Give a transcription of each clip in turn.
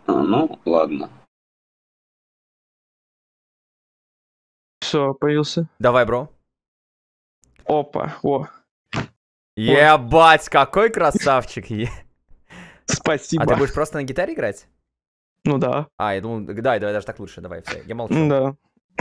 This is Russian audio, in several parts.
Ну, ладно. Все, появился. Давай, бро. Опа, о. Ебать, какой красавчик. Спасибо. А ты будешь просто на гитаре играть? Ну да. А, я думал, давай, даже так лучше, давай, все, я молчу. Да.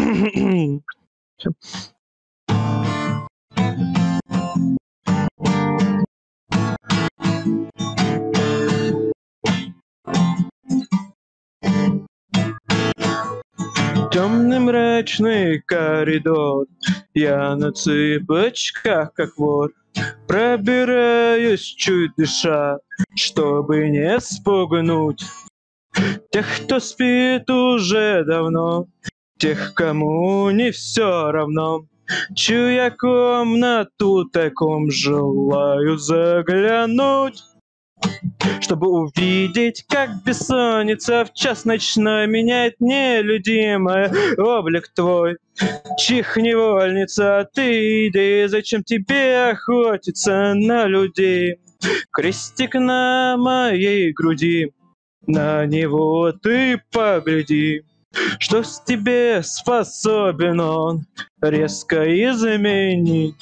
Темный мрачный коридор, я на цыпочках, как вор, пробираюсь чуть дыша, чтобы не спугнуть тех, кто спит уже давно, тех, кому не все равно. Чуя комнату тайком желаю заглянуть, чтобы увидеть, как бессонница в час ночной меняет нелюдимый облик твой. Чих невольница ты, да и зачем тебе охотиться на людей? Крестик на моей груди, на него ты погляди. Что с тебе способен он резко изменить?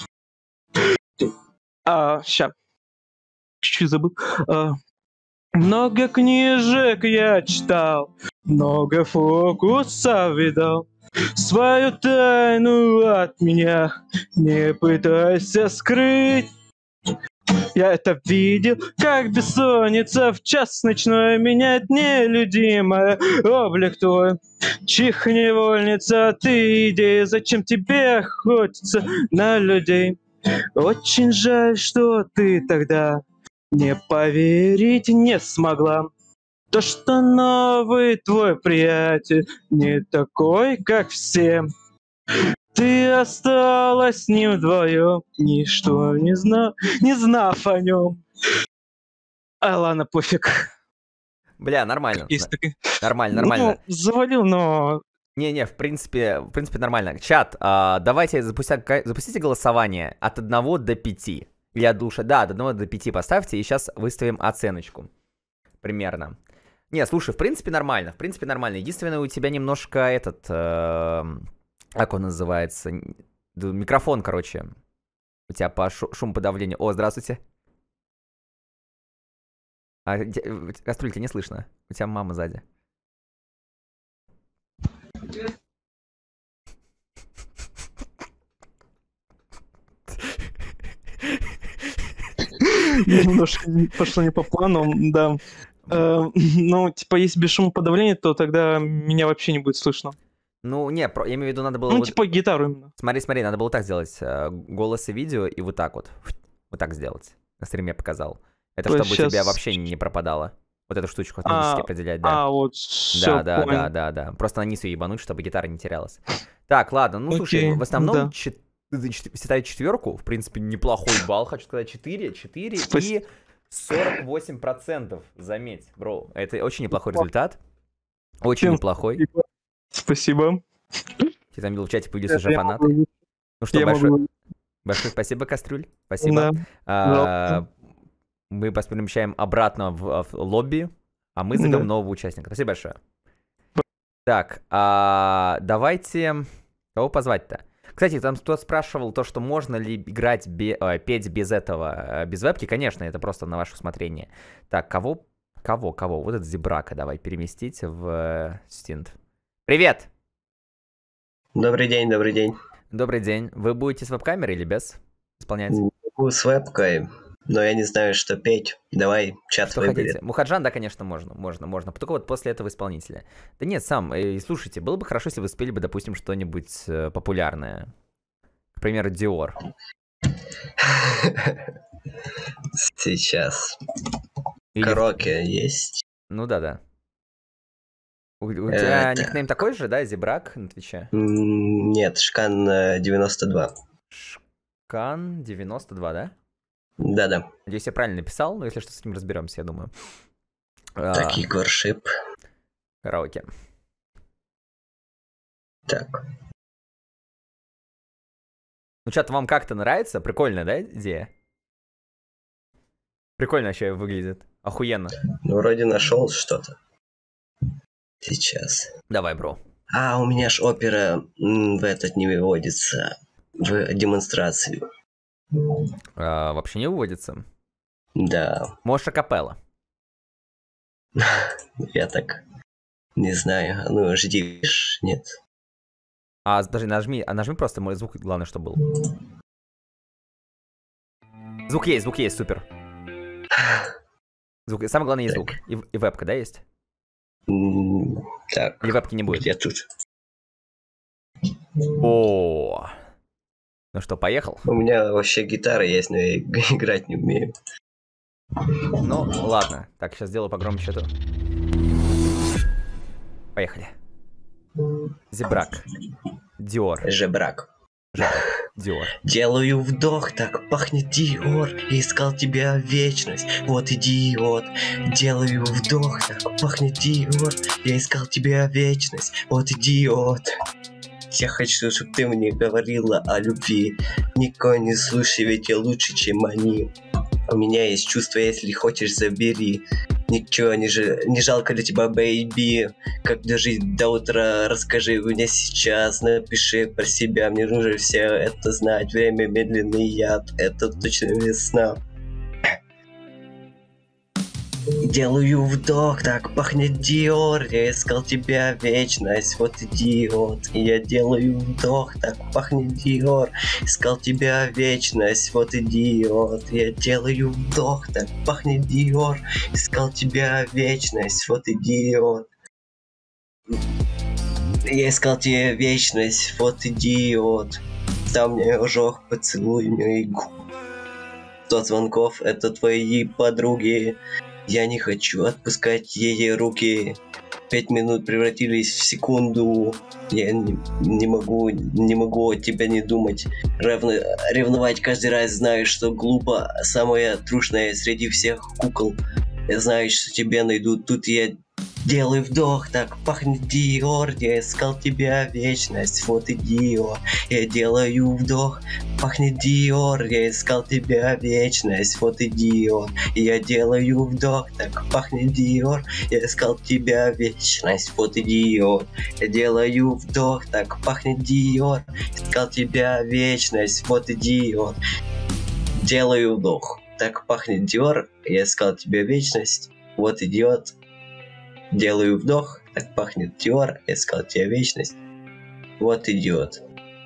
Ща. Чуть-чуть забыл. Много книжек я читал, много фокусов видал. Свою тайну от меня не пытайся скрыть. Я это видел, как бессонница в час ночной меняет нелюдимый облик твой. Чих невольница ты, иди, зачем тебе охотиться на людей? Очень жаль, что ты тогда не поверить не смогла. То, что новый твой приятель не такой, как все. Ты осталась с ним вдвоем, ничто не знав о нем. Ладно, пофиг. Бля, нормально. Есть такая. Нормально. Ну, завалил, но... Не, в принципе нормально. Чат, давайте запустите голосование от 1 до 5. Или от душа. Да, от 1 до 5 поставьте, и сейчас выставим оценочку. Примерно. Не, слушай, в принципе нормально. Единственное, у тебя немножко этот... как он называется? Микрофон, короче. У тебя по шумоподавлению. О, здравствуйте. Кастрюль, тебя не слышно. У тебя мама сзади. Немножко пошло не по плану, да. Ну, типа, если без шумоподавления, то тогда меня вообще не будет слышно. Ну, не, я имею в виду, надо было... Ну, типа, гитару именно. Смотри, надо было так сделать. Голос и видео, и вот так вот. Вот так сделать. На стриме показал. Это чтобы у тебя вообще не пропадало. Вот эту штучку автоматически определять, да. Вот, все, да. Просто на низ ее ебануть, чтобы гитара не терялась. Так, ладно, ну, слушай, в основном... Считаю 4, в принципе, неплохой балл, хочу сказать, 4 и 48%, заметь, бро, это очень неплохой результат, очень неплохой. Спасибо. Ты там видел в чате, появились уже фанаты. Ну что, большое спасибо, Кастрюль, спасибо. Мы перемещаем обратно в лобби, а мы зовем нового участника. Спасибо большое. Так, давайте... Кого позвать-то? Кстати, там кто спрашивал то, что можно ли играть, петь без этого, без вебки. Конечно, это просто на ваше усмотрение. Так, кого? Вот этот Зебрака давай переместить в стинт. Привет! Добрый день. Добрый день. Вы будете с веб-камерой или без исполнять? С вебкой, но я не знаю, что петь. Давай, чат что выберет. Хотите? Мухаджан, да, конечно, можно. Только вот после этого исполнителя. Да нет, слушайте, было бы хорошо, если вы спели бы, допустим, что-нибудь популярное. К примеру, Dior. Сейчас. Караоке есть? Ну да. У тебя никнейм такой же, да, Зебрак на Твиче? Нет, Шкан 92. Шкан 92, да? Да. Надеюсь, я правильно написал, но если что, с ним разберемся, я думаю. Так, Егоршип. Караоке. Так. Ну, чат, вам как-то нравится? Прикольная, да, идея? Прикольно вообще выглядит. Охуенно. Ну, вроде нашел что-то. Сейчас. Давай, бро. А, у меня ж опера в этот не выводится. В демонстрацию. Вообще не выводится. Да. Можешь акапелла. Я так не знаю. Ну, ждишь? Нет. Даже нажми просто мой звук, главное, чтобы был. Звук есть, супер. Звук, самое главное есть звук. И вебка, да, есть? Так. Или вебки не будет? Где тут? О, ну что, поехал? У меня вообще гитара есть, но я играть не умею. Ну, ладно. Так, сейчас сделаю погромче эту. Поехали. Зебрак. Диор. Жебрак. Диор. Делаю вдох, так пахнет Диор. Я искал тебя вечность, вот идиот. Делаю вдох, так пахнет Диор. Я искал тебя вечность, вот идиот. Я хочу, чтобы ты мне говорила о любви. Никого не слушай, ведь я лучше, чем они. У меня есть чувство, если хочешь, забери. Ничего, не жалко для тебя, бэйби. Как дожить до утра, расскажи мне сейчас. Напиши про себя, мне нужно все это знать. Время медленный яд, это точно весна. Делаю вдох, так пахнет Диор. Я искал тебя вечность, вот идиот. Я делаю вдох, так пахнет Диор. Искал тебя вечность, вот идиот. Я делаю вдох, так пахнет Диор. Искал тебя вечность, вот идиот. Я искал тебя вечность, вот идиот. Там мне ожог, поцелуй меня и губ. 100 звонков, это твои подруги. Я не хочу отпускать ей руки. 5 минут превратились в секунду. Я не могу от тебя не думать. Ревновать каждый раз, знаю, что глупо. Самая трушная среди всех кукол. Я знаю, что тебя найдут. Тут я делаю вдох, так пахнет Диор. Я искал тебя вечность, вот идиот. Я делаю вдох, пахнет Диор. Я искал тебя вечность, вот идиот. Я делаю вдох, так пахнет Диор. Я искал тебя вечность, вот идиот. Я делаю вдох, так пахнет Диор. Искал тебя вечность, вот идиот. Делаю вдох, так пахнет Диор. Я искал тебя вечность, вот идиот. Делаю вдох, так пахнет Диор, я искал тебя вечность. Вот идиот.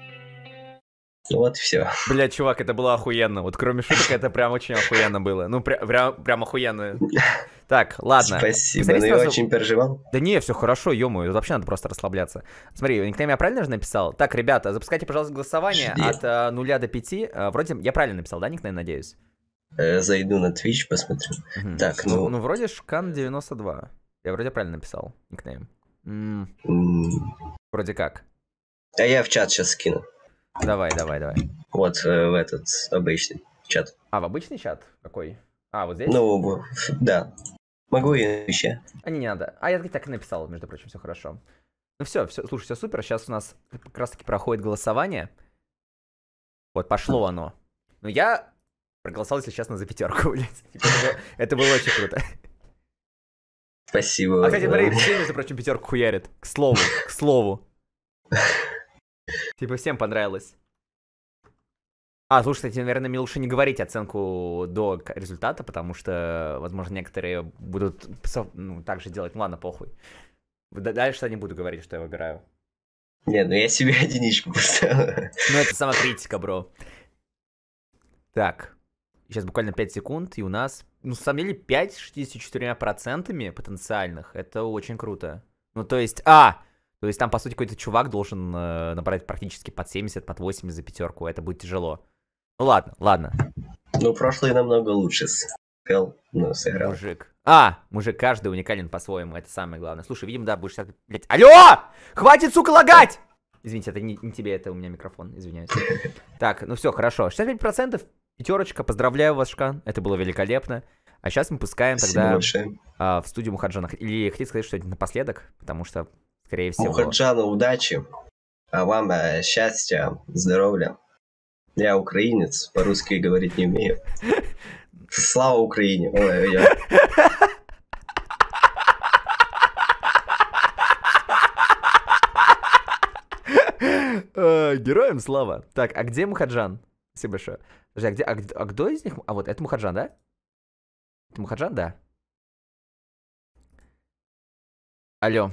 Ну вот и все. Бля, чувак, это было охуенно. Вот кроме шуток, это прям очень охуенно было. Ну, прям охуенно. Так, ладно. Спасибо, Посмотри но сразу... я очень переживал. Да не, все хорошо, ё-моё, тут вообще надо просто расслабляться. Смотри, никнейм я правильно же написал? Так, ребята, запускайте, пожалуйста, голосование от 0 до 5. Вроде я правильно написал, да, никнейм, надеюсь? Зайду на Twitch, посмотрю. Так, ну... Ну, вроде Шкан92. Я вроде правильно написал никнейм. Вроде как. А я в чат сейчас скину. Давай. Вот в этот обычный чат. А, в обычный чат? Какой? А, вот здесь? Ну, да. Могу и еще. Не надо. А я так и написал, между прочим, все хорошо. Ну все, слушай, все супер. Сейчас у нас как раз таки проходит голосование. Вот, пошло оно. Ну я проголосовал, если честно, за 5, блядь. Это было очень круто. Спасибо. А, кстати, смотри, все, между прочим, 5 хуярит. К слову. Типа всем понравилось. Слушай, кстати, наверное, мне лучше не говорить оценку до результата, потому что, возможно, некоторые будут так же делать. Ну ладно, похуй. Дальше я не буду говорить, что я выбираю. Не, ну я себе единичку поставил. Ну это самокритика, бро. Так. Сейчас буквально 5 секунд, и у нас, на самом деле, 5 с 64% потенциальных. Это очень круто. Ну, то есть, то есть там, по сути, какой-то чувак должен набрать практически под 70, под 80 за 5. Это будет тяжело. Ну, ладно. Ну, прошлый намного лучше сыграл. Мужик, каждый уникален по-своему, это самое главное. Слушай, видимо, да, будешь... Блять, алло! Хватит, сука, лагать! Извините, это не тебе, это у меня микрофон, извиняюсь. Так, ну все, хорошо. 65%. 5, поздравляю вас, Шкан, это было великолепно. А сейчас мы пускаем тогда в студию Мухаджана. Или хотите сказать что-нибудь напоследок? Потому что, скорее всего... Мухаджану удачи, а вам счастья, здоровья. Я украинец, по-русски говорить не умею. Слава Украине! Героям слава. Так, а где Мухаджан? Спасибо большое. Подожди, а кто из них? А вот, это Мухаджан, да? Это Мухаджан, да? Алло.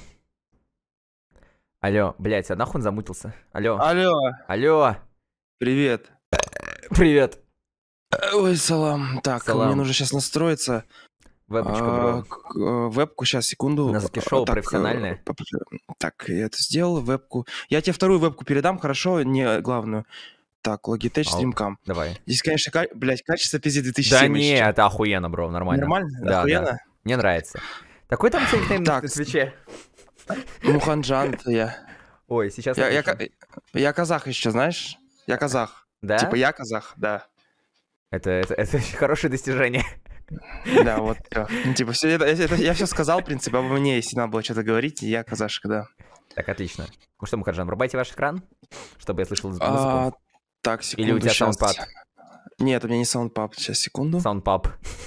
Алло, блядь, а нахуй он замутился? Алло. Алло. Привет. Привет. Ой, салам. Так, Салам. мне нужно сейчас настроиться. Вебочку, бро. Вебку, сейчас, секунду. У нас шоу Так, профессиональное. Так, я это сделал, вебку. Я тебе вторую вебку передам, хорошо, не главную. Так, Logitech Streamcam. Давай. Здесь, конечно, блядь, качество пиздец 2007. Да не, это охуенно, бро, нормально. Нормально? Да, Охуенно? да. Мне нравится. Такой там никнейм на Так, Твиче. Муханджан это я. Ой, сейчас... Я казах еще, знаешь? Я казах. Да? Типа я казах, да. Это очень хорошее достижение. Да, вот. Ну, типа, я все сказал, в принципе, обо мне, если надо было что-то говорить, я казашка, да. Так, отлично. Ну что, Мухаджан, врубайте ваш экран, чтобы я слышал музыку. Так, секунду. Или у тебя щас. саундпад? Нет, у меня не саундпад. Сейчас, секунду. Саундпап.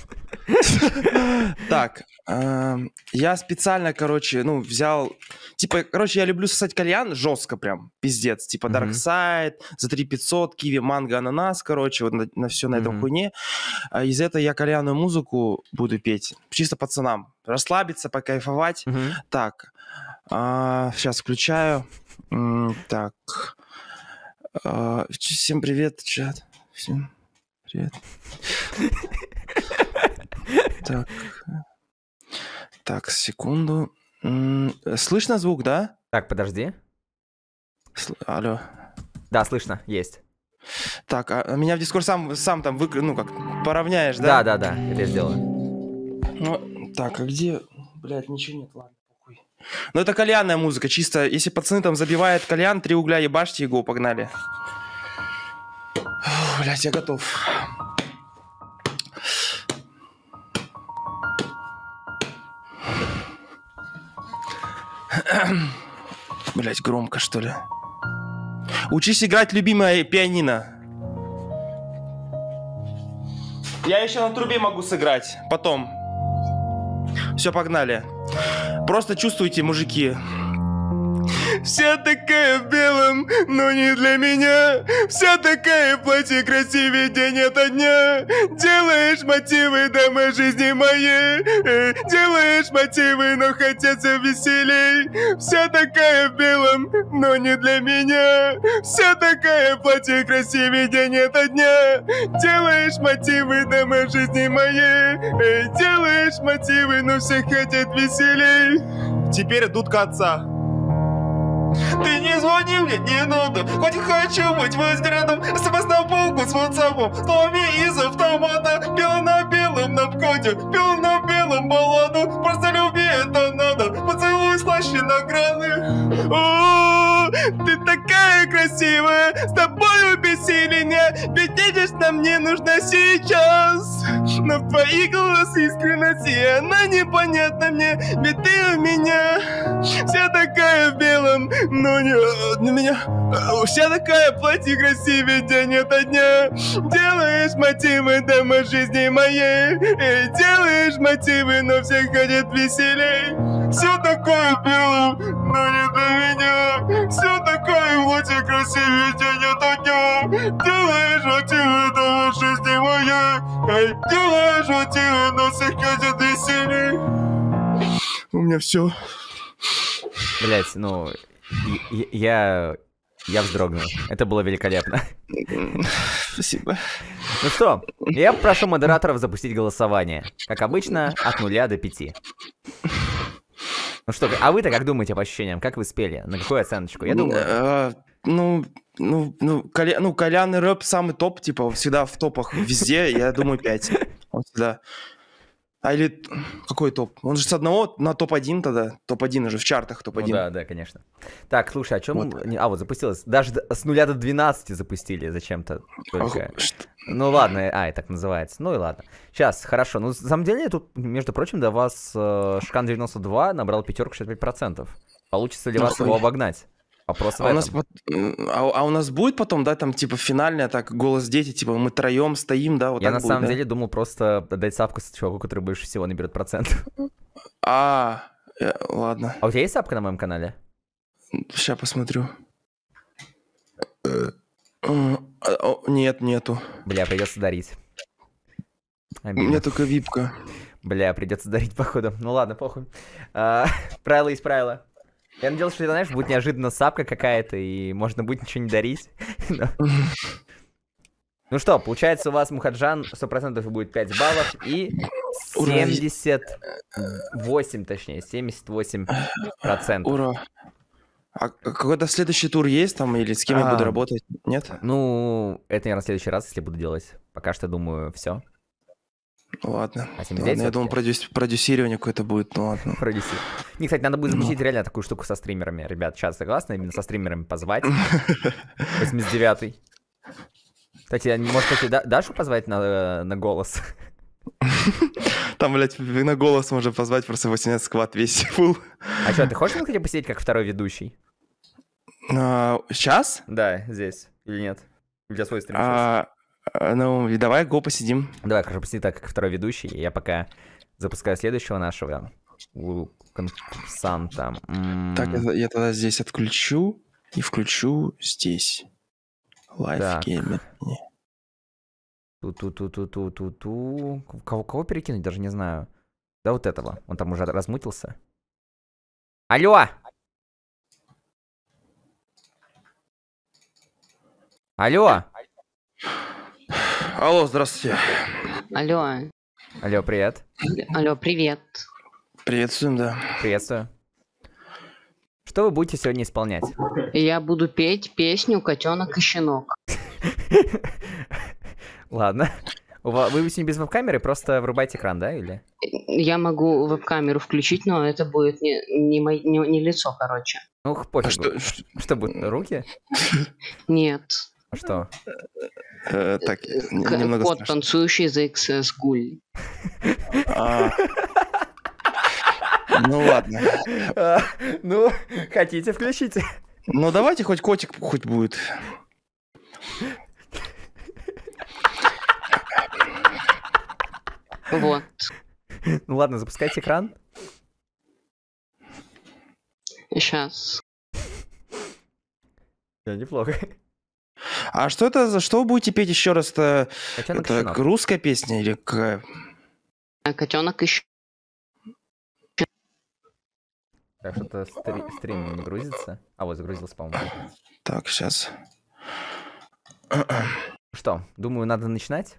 Так, я специально, короче, взял... Типа, короче, я люблю сосать кальян жестко прям, пиздец. Типа, Dark Side, за 3500, киви, манго, ананас, короче, вот на все на этом хуйне. Из этого я кальянную музыку буду петь. Чисто пацанам. Расслабиться, покайфовать. Так, сейчас включаю. Так. Всем привет, чат. Всем привет. Так, секунду. Слышно звук, да? Так, подожди. Алло. Да, слышно, есть. Так, а меня в Discord сам там поравняешь, да? Да, это я сделаю. Ну, так, а где? Блядь, ничего нет, ладно, похуй. Ну, это кальянная музыка, чисто. Если пацаны там забивают кальян, 3 угля ебашьте, его, погнали. Блядь, я готов. Блять, громко, что ли? Учись играть любимое пианино. Я еще на трубе могу сыграть. Потом. Все, погнали. Просто чувствуйте, мужики. Вся такая в белом, но не для меня. Вся такая в платье красивее день ото дня. Делаешь мотивы, дома жизни моей. Делаешь мотивы, но хотеться веселей. Вся такая в белом, но не для меня. Вся такая в платье красивее день ото дня. Делаешь мотивы, дома жизни моей. Делаешь мотивы, но все хотят веселей. Теперь дудка отца. Ты не звони мне, не надо. Хоть хочу быть взглядом. СМС на полку с ватсапом. Словами из автомата. Бело на белом на входе. Бело на белом балладу. Просто люби, это надо. Поцелуй слаще награды. О, ты такая красивая. С тобой бессилия. Ведь видишь, нам не нужно сейчас. Но в твои глаза искренность, и она непонятна мне. Ведь ты у меня вся такая в белом. Но не для меня. Вся такая платье красивее день ото дня. Делаешь мотивы, дома жизни моей. Делаешь мотивы, но все ходят веселей. Все такое белое, но не для меня. Все такое платье красивее день ото дня. Делаешь мотивы, дома жизни моей. Делаешь мотивы, но все ходят веселей. У меня все. Блять, ну... Я вздрогнул. Это было великолепно. Спасибо. Ну что, я прошу модераторов запустить голосование. Как обычно, от 0 до 5. Ну что, а вы-то как думаете по ощущениям? Как вы спели? На какую оценочку? Я думаю... кальянный рэп самый топ, типа, всегда в топах везде, я думаю, 5. Он всегда... А или какой топ? Он же с одного на топ-1 тогда. Топ-1 уже в чартах топ-1. Ну, да, конечно. Так, слушай, о чем... Вот. Вот запустилось. Даже с 0 до 12 запустили зачем-то. Только. Ну ладно, и так называется. Ну и ладно. Сейчас, хорошо. Ну, на самом деле, тут, между прочим, до вас Шкан 92 набрал 5,65%. Получится ли вас его обогнать? Вопрос в этом. У нас будет потом, да, там, типа, финальная, так, голос дети, типа, мы троем стоим, да, вот я так на будет, самом да? деле думал просто дать сапку с чуваку, который больше всего наберет процентов. Ладно. А у тебя есть сапка на моем канале? Сейчас посмотрю. Нет, нету. Бля, придется дарить. У Обидно. меня только випка. Бля, придется дарить, походу. Ну ладно, похуй. Правило есть правило. Я надеялся, что это, знаешь, будет неожиданно сапка какая-то, и можно будет ничего не дарить. Но- Ну что, получается, у вас, Мухаджан, 100% будет 5 баллов и Ура. 78, точнее, 78%. Ура. А какой-то следующий тур есть там, или с кем я буду работать? Нет? Ну, это, наверное, в следующий раз, если буду делать. Пока что, думаю, все. Ладно. А 79 Ладно, я думал, продюсирование какое-то будет, ну ладно. Продюсер. Не, кстати, надо будет запустить реально такую штуку со стримерами. Ребят, сейчас согласны именно со стримерами позвать? 89-й. Кстати, может, кстати, Дашу позвать на голос? Там, блядь, на голос можно позвать, просто 18 сквад весь фул. А что, ты хочешь, кстати, посидеть как второй ведущий? Сейчас? Да, здесь. Или нет? У тебя свой стрим сейчас. Ну, и давай, го посидим. Давай, хорошо, посиди так, как второй ведущий. Я пока запускаю следующего нашего конкурсанта. Так, я тогда здесь отключу и включу здесь. Live Так. Gamer. Ту-ту-ту-ту-ту-ту-ту. Кого перекинуть, даже не знаю. Да вот этого. Он там уже размутился. Алло! Алло! Алло, здравствуйте. Алло, Алло, привет. алло, привет. Приветствуем, да. Приветствую. Что вы будете сегодня исполнять? Я буду петь песню «Котенок и щенок». Ладно. Вы сегодня без веб-камеры, просто врубайте экран, да, или? Я могу веб-камеру включить, но это будет не лицо, короче. Ну, пофигу. Что? Что будет, руки? Нет. А что? Так, немного Кот, страшно. танцующий за XS Гуль. Ну ладно. Ну, хотите, включите. Ну давайте хоть котик хоть будет. Вот. Ну ладно, запускайте экран. Сейчас. Да, неплохо. А что это за что вы будете петь еще раз-то? Котенок и Это щенок. русская песня или какая? Котенок и щенок. Так, что-то стрим не грузится. А, вот, загрузился, по-моему. Так, сейчас. Что, думаю, надо начинать?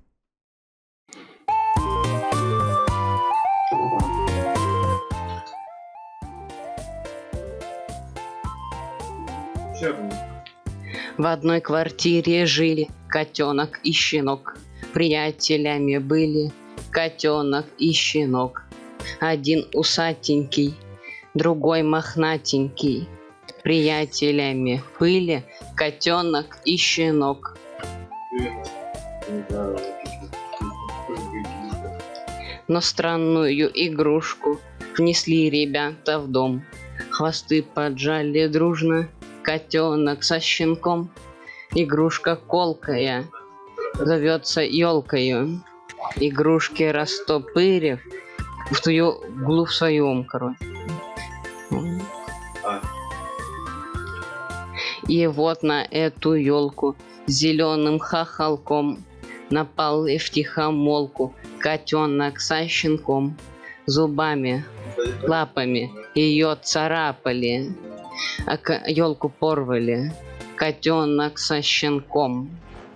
В одной квартире жили котенок и щенок. Приятелями были котенок и щенок. Один усатенький, другой мохнатенький. Приятелями были котенок и щенок. Но странную игрушку внесли ребята в дом. Хвосты поджали дружно, котенок со щенком. Игрушка колкая, зовется елкою. Игрушки растопырив в ту углу в своем, короче. И вот на эту елку зеленым хохолком напал и втихомолку котенок со щенком. Зубами, лапами ее царапали, а елку порвали котенок со щенком.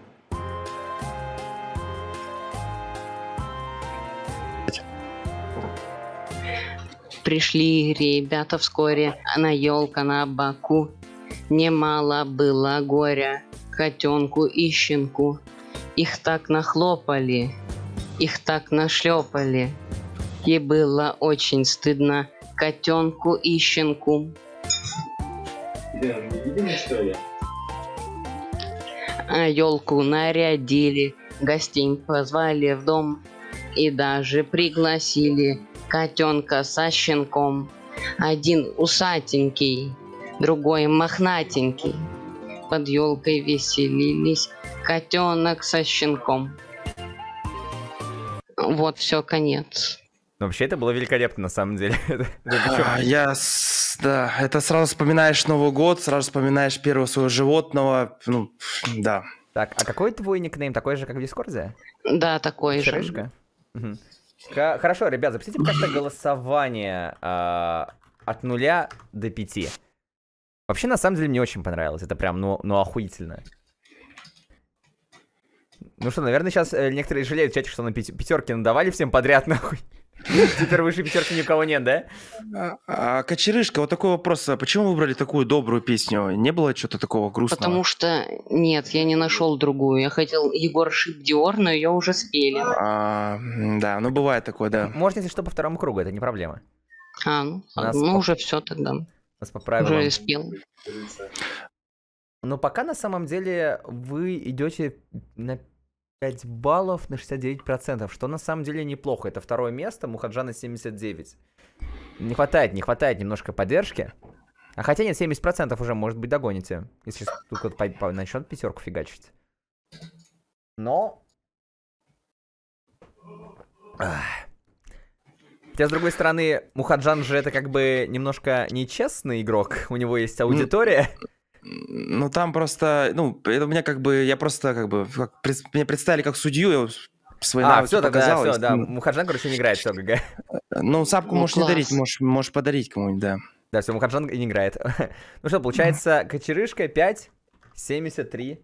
Пришли ребята вскоре, а на елка на боку. Немало было горя котенку и щенку. Их так нахлопали, их так нашлепали. И было очень стыдно котенку и щенку. А елку нарядили, гостей позвали в дом и даже пригласили котенка со щенком. Один усатенький, другой мохнатенький. Под елкой веселились котенок со щенком. Вот все, конец. Ну, вообще, это было великолепно, на самом деле. Да, это сразу вспоминаешь Новый год, сразу вспоминаешь первого своего животного. Ну, да. Так, а какой твой никнейм? Такой же, как в Дискорде? Да, такой же. Чарышка? Мгм. Хорошо, ребят, запустите пока что голосование от 0 до 5. Вообще, на самом деле, мне очень понравилось. Это прям, ну охуительно. Ну что, наверное, сейчас некоторые жалеют в чате, что на пятерки надавали всем подряд, нахуй. Теперь выше пятерки ни у кого нет, да? Кочерышка, вот такой вопрос. А почему выбрали такую добрую песню? Не было что-то такого грустного? Потому что нет, я не нашел другую. Я хотел Егор Шип Диор, но ее уже спели. Да, ну бывает такое, да. Можно, если что, по второму кругу, это не проблема. Ну Нас уже все тогда. Нас по правилам. Уже спел. Но пока на самом деле вы идете на 5 баллов на 69%, что на самом деле неплохо. Это второе место, Мухаджана 79. Не хватает немножко поддержки. А хотя нет, 70% уже, может быть, догоните. Если сейчас только начнет пятерку фигачить. Но... Хотя, с другой стороны, Мухаджан же это как бы немножко нечестный игрок. У него есть аудитория. Ну, там просто, это у меня как бы, я просто как бы, меня представили как судью, я свои навыки все, показал. Все, да, Мухаджан, короче, не играет, все, ГГ. Ну, сапку можешь не дарить, можешь подарить кому-нибудь, да. Да, все, Мухаджан не играет. Ну что, получается, Кочерышка 5,73%.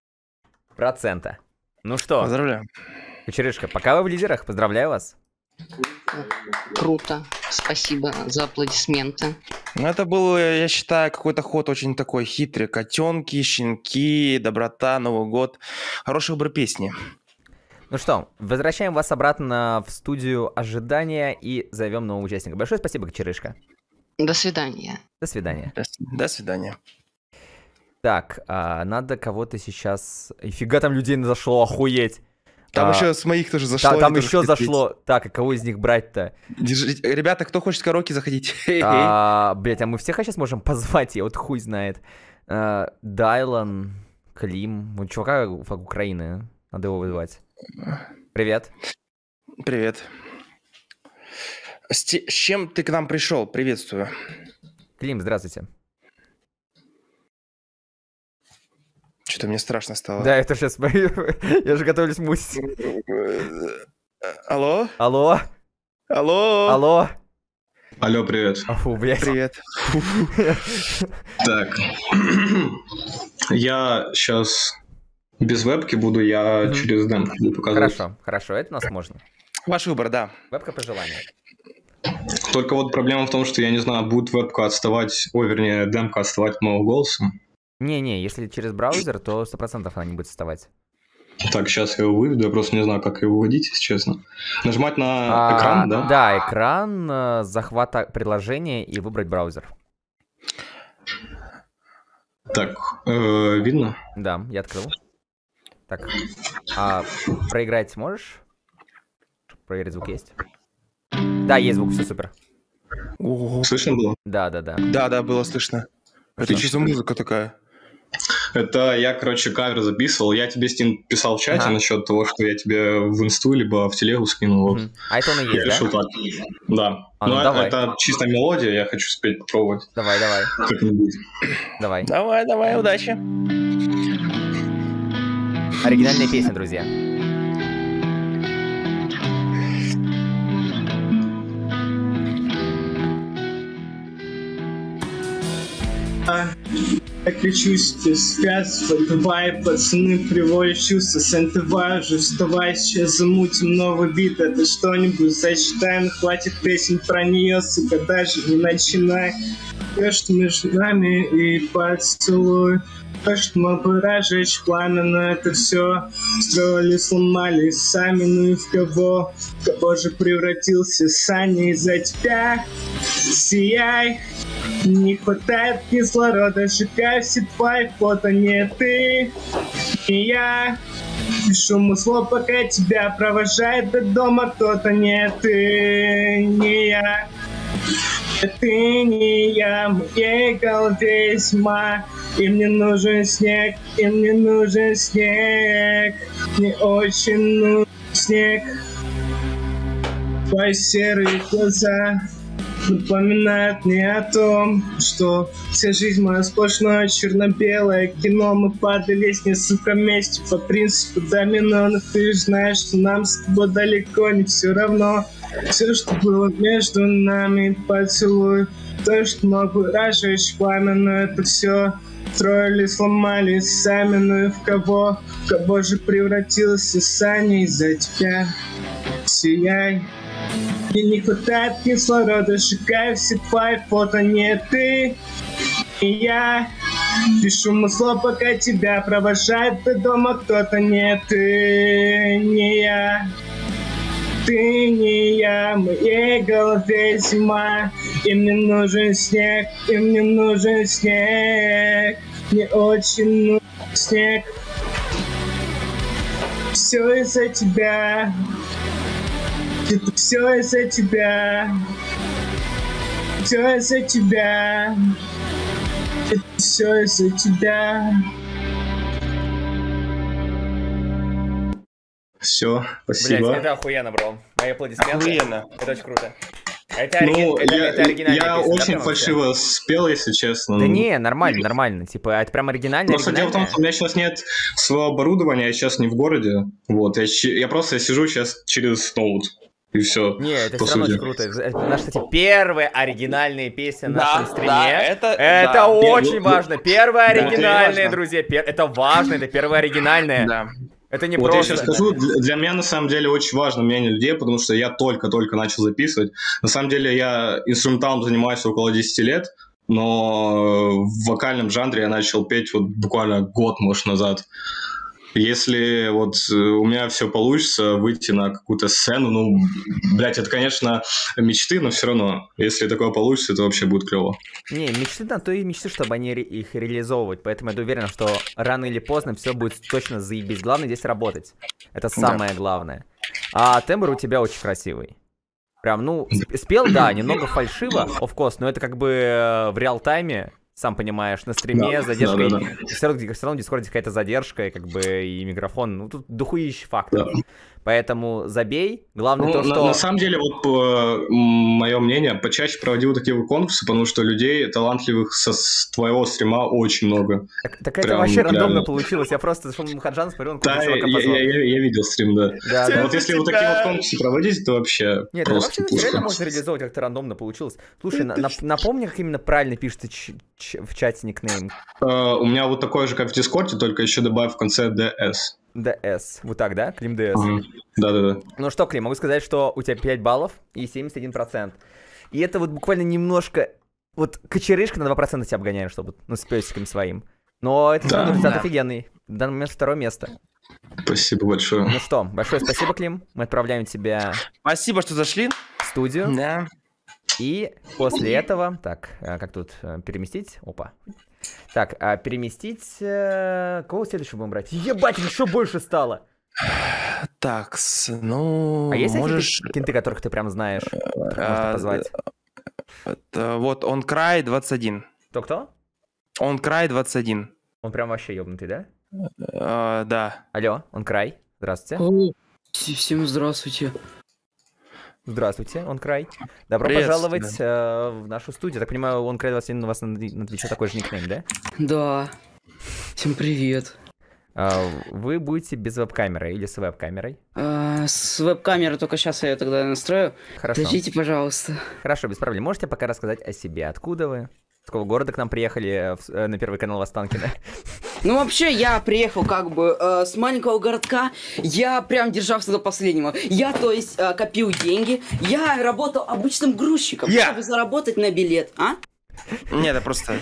Ну что? Поздравляю. Кочерышка, пока вы в лидерах, поздравляю вас. Круто. Спасибо за аплодисменты. Ну, это был, я считаю, какой-то ход очень такой хитрый. Котенки, щенки, доброта, Новый год. Хороший выбор песни. Ну что, возвращаем вас обратно в студию ожидания и зовем нового участника. Большое спасибо, Кочерышка. До свидания. До свидания. До свидания. Так, надо кого-то сейчас... Фига там людей зашло, охуеть. Там еще с моих тоже зашло. Там еще зашло. Так, а кого из них брать-то? Ребята, кто хочет караоке, заходите. Блять, а мы всех сейчас можем позвать? Я вот хуй знает. Дайлан, Клим. Вот чувака Украины. Надо его вызывать. Привет. Привет. С чем ты к нам пришел? Приветствую. Клим, здравствуйте. Что-то мне страшно стало. Да, это сейчас... Я же готовлюсь мутить. Алло? Алло? Алло? Алло? Алло, привет. Фу, блядь. Привет. Так. Я сейчас без вебки буду, я через демку буду показывать. Хорошо, это у нас можно. Ваш выбор, да. Вебка по желанию. Только вот проблема в том, что я не знаю, будет вебка отставать, вернее, демка отставать от моего голоса. Не, если через браузер, то 100% она не будет вставать. Так, сейчас я его выведу, я просто не знаю, как его выводить, если честно. Нажимать на экран, да? Да, экран, захват приложения и выбрать браузер. Так, видно? Да, я открыл. Так, проиграть можешь? Проверить, звук есть? Да, есть звук, все супер. Слышно было? Да. Да, было слышно. Это чисто музыка такая. Это я, короче, кавер записывал. Я тебе, Стим, писал в чате насчет того, что я тебе в инсту либо в телегу скинул. Вот. А это он и есть, решил да? Так. Да. Ну, давай. Это чисто мелодия, я хочу спеть, попробовать. Давай. Как-нибудь. Давай, удачи. Оригинальная песня, друзья. Я кричусь, ты спят, давай, пацаны, приводят чувства, сентывай уже, вставай, сейчас замутим новый бит, это что-нибудь зачитаем, хватит песен про нее, сука, даже не начинай. Что между нами и поцелуй, что мы бы разжечь пламя, но это все строили, сломали сами, ну и в кого же превратился Саня из-за тебя, сияй. Не хватает кислорода, сжигай все твои фото, не ты, не я. Пишу мусло, пока тебя провожает до дома кто-то, не ты, не я. Ты не я, в моей голове тьма, и мне нужен снег, мне очень нужен снег. Твои серые глаза напоминает мне о том, что вся жизнь моя сплошное черно-белое кино. Мы падали с несколько вместе по принципу домино, но ты же знаешь, что нам с тобой далеко не все равно. Все, что было между нами, поцелуй, то, что мог бы разжечь пламя, но это все строили, сломали сами, ну и в кого же превратился Саня из-за тебя. Сияй. Мне не хватает кислорода, сжигаю все твои фото, не ты и я. Пишу мысло, пока тебя провожает до дома кто-то, не ты, не я. Ты не я, в моей голове зима, и мне нужен снег, и мне нужен снег, мне очень нужен снег. Все из-за тебя, это все из-за тебя, все из-за тебя, это все из-за тебя. Все, спасибо. Блять, это охуенно, бро. Мои аплодисменты. Охуенно. Это очень круто. Это Ну, это оригинальная я песня, да, очень прям фальшиво спел, если честно. Да не, нормально, нормально. Типа, это прям оригинальная. Просто дело в том, что у меня сейчас нет своего оборудования, я сейчас не в городе. Вот, я просто сижу сейчас через ноут. И все. Не, это все равно очень круто. Это наша, кстати, первая оригинальная песня на нашем стриме. Это да. очень важно. Первая Да, оригинальная, это друзья. Это важно, это первая оригинальная. Да. Это не Вот просто. я сейчас скажу, для меня на самом деле очень важно мнение людей, потому что я только-только начал записывать. На самом деле я инструменталом занимаюсь около 10 лет, но в вокальном жанре я начал петь вот буквально год, может, назад. Если вот у меня все получится выйти на какую-то сцену, ну, блядь, это, конечно, мечты, но все равно, если такое получится, это вообще будет клево. Не, мечты, да, то и мечты, чтобы они их реализовывать. Поэтому я уверен, что рано или поздно все будет точно заебись. Главное здесь работать. Это самое главное. А тембр у тебя очень красивый. Прям, ну, спел, да, немного фальшиво, of course, но это как бы в реал-тайме. Сам понимаешь, на стриме задержка. Да. Все равно в Дискорде какая-то задержка, и как бы и микрофон. Ну, тут дохуища факторов. Да. Поэтому забей. Главное то, что... На самом деле, вот по мое мнение, почаще проводил такие конкурсы, потому что людей талантливых со твоего стрима очень много. Так это вообще рандомно получилось. Я просто зашел на Махаджан, смотрю, он да, я видел стрим, да. Да. Вот если вот такие вот конкурсы проводить, то вообще нет, просто это вообще реально можно реализовать, как-то рандомно получилось. Слушай, напомни, как именно правильно пишется в чате никнейм. У меня вот такой же, как в Дискорде, только еще добавь в конце DS. DS. Вот так, да? Клим DS. Да. Ну что, Клим, могу сказать, что у тебя 5 баллов и 71%. И это вот буквально немножко... Вот кочерышка на 2% тебя обгоняет, чтобы, ну, с песиком своим. Но это все равно результат офигенный. В данный момент 2-е место. Спасибо большое. Ну что, большое спасибо, Клим. Мы отправляем тебя... Спасибо, что зашли. В студию. Да. И после этого... Так, как тут переместить? Опа. Так, переместить... Кого следующего будем брать? Ебать, еще больше стало! Так, ну... А есть можешь... кенты, которых ты прям знаешь? Можно позвать. Вот, он край 21. Кто? Он край 21. Он прям вообще ебнутый, да? Да. Алло, он край. Здравствуйте. О, всем здравствуйте. Здравствуйте, он край. Добро пожаловать в нашу студию. Так понимаю, он край 21, у вас на Твиче такой же никнейм, да? Да. Всем привет. Вы будете без веб-камеры или с веб-камерой? С веб-камерой, только сейчас я ее тогда настрою. Хорошо. Подождите, пожалуйста. Хорошо, без проблем. Можете пока рассказать о себе? Откуда вы? С какого города к нам приехали на Первый канал Останкино? Ну, вообще, я приехал как бы с маленького городка. Я прям держался до последнего. Я, то есть, копил деньги. Я работал обычным грузчиком, чтобы заработать на билет, а? Нет, это просто...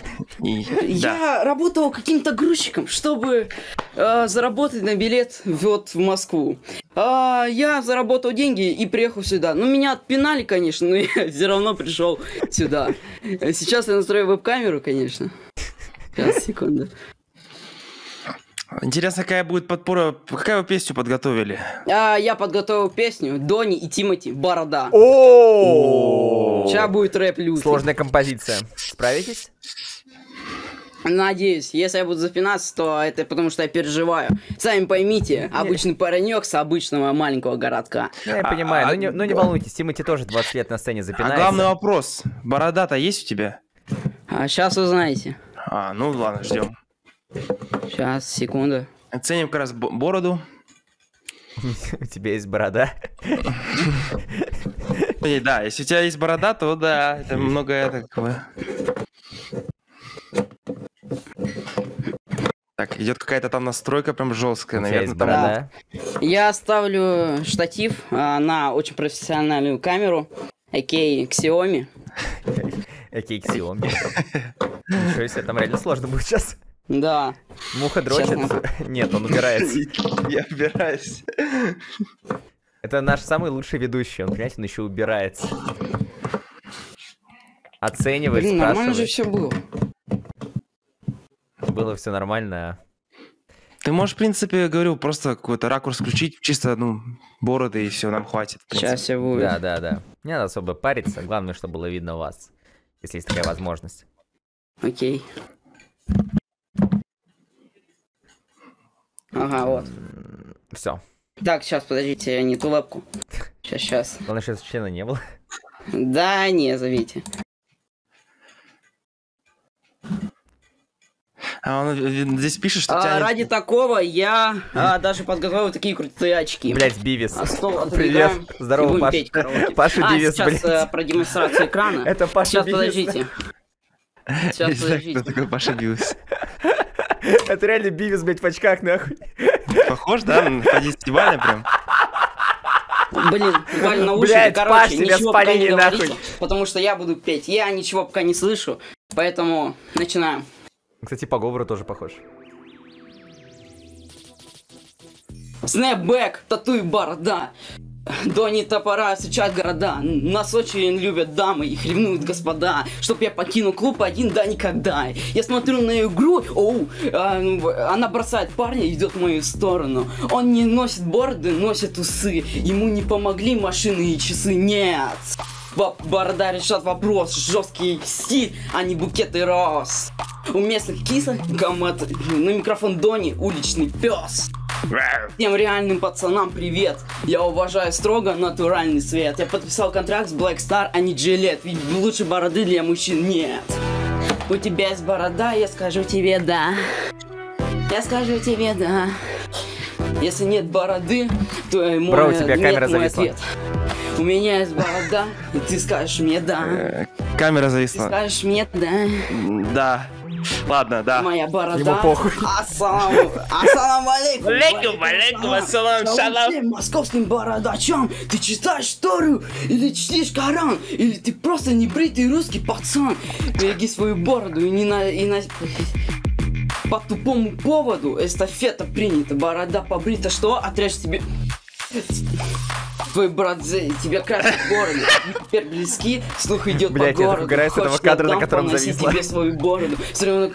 Я работал каким-то грузчиком, чтобы заработать на билет вот в Москву. Я заработал деньги и приехал сюда. Ну, меня отпинали, конечно, но я все равно пришел сюда. Сейчас я настрою веб-камеру, конечно. Сейчас, секунду. Интересно, какая будет подпора... Какая вы песню подготовили? Я подготовил песню Дони и Тимати «Борода». О! Сейчас будет рэп лютый. Сложная композиция. Справитесь? Надеюсь, если я буду запинаться, то это потому что я переживаю. Сами поймите, обычный паренек с обычного маленького городка. Я понимаю, ну не волнуйтесь, Тимати тоже 20 лет на сцене А запинается. главный вопрос. Борода-то есть у тебя? Сейчас узнаете. Ну ладно, ждем. Сейчас, секунду. Оценим как раз бороду. У тебя есть борода? Да, если у тебя есть борода, то да, это многое такое. Так, идет какая-то там настройка прям жесткая, У тебя есть наверное. борода? Я ставлю штатив на очень профессиональную камеру, а.к.а. Xiaomi. Окей, Xiaomi. Ничего себе, там реально сложно будет сейчас. Да. Муха дрочит? Честно. Нет, он убирается. Я убираюсь. Это наш самый лучший ведущий, он, понимаете, он еще убирается. Оценивает, Блин, нормально же спрашивает. все было. Было все нормально. Ты можешь, в принципе, говорю, просто какой-то ракурс включить, чисто, бороды, и все, нам хватит. в принципе. Сейчас все будет. Да. Не надо особо париться, главное, чтобы было видно вас, если есть такая возможность. Окей. Ага, вот. Все. Так, сейчас, подождите, не ту лапку. Сейчас. Главное, что члена не было. Да, не, зовите. А он здесь пишет, что тянет... Ради такого я даже подготовил такие крутые очки. Блять, Бивис. Стол Привет. отодвигаем и Здорово, будем Паша. петь караоке. Паша Бивис, сейчас блядь. про демонстрацию экрана. Это Паша Сейчас, Бивис. подождите. Сейчас, Не знаю, подождите. кто такой Паша Бивис. Это реально Бивис, блять, в очках, нахуй. Похож, да? По 10-бальной прям. Блин, буквально наушники, Блядь, Паш, короче, тебя ничего пока спалили, не говорите, нахуй. потому что я буду петь. Я ничего пока не слышу, поэтому начинаем. Кстати, по говору тоже похож. Снэпбэк, тату и борода. Дони топора встречают города. Нас очень любят дамы, их ревнуют господа. Чтоб я покинул клуб один, да никогда. Я смотрю на игру, она бросает парня и идет в мою сторону. Он не носит бороды, носит усы. Ему не помогли машины и часы, нет. Борода решат вопрос, жесткий стиль, а не букеты роз. У местных кисок гамат, на микрофон Дони, уличный пес. Всем реальным пацанам привет. Я уважаю строго натуральный свет. Я подписал контракт с Black Star, а не Gillette. Ведь лучше бороды для мужчин нет. У тебя есть борода, я скажу тебе да. Я скажу тебе да. Если нет бороды, то мой, Бро, у тебя нет, камера мой зависла. ответ. У меня есть борода, и ты скажешь мне да. Камера Ты зависла. скажешь мне да. Да. Ладно, да. Моя борода. Ему похуй. Ассаламу алейкум. Алейкум, ассалам, шалам. Всем московским бородачам. Ты читаешь Тору или чтишь Коран, или ты просто небритый русский пацан. Береги свою бороду и по тупому поводу эстафета принята. Борода побрита, что? Отрежь тебе... Твой брат тебя красит бороду. Теперь близки, слух идет по Блядь, я городу. так угораю с этого Хочешь, кадра, на дам котором поноси зависла. тебе свою бороду. Все равно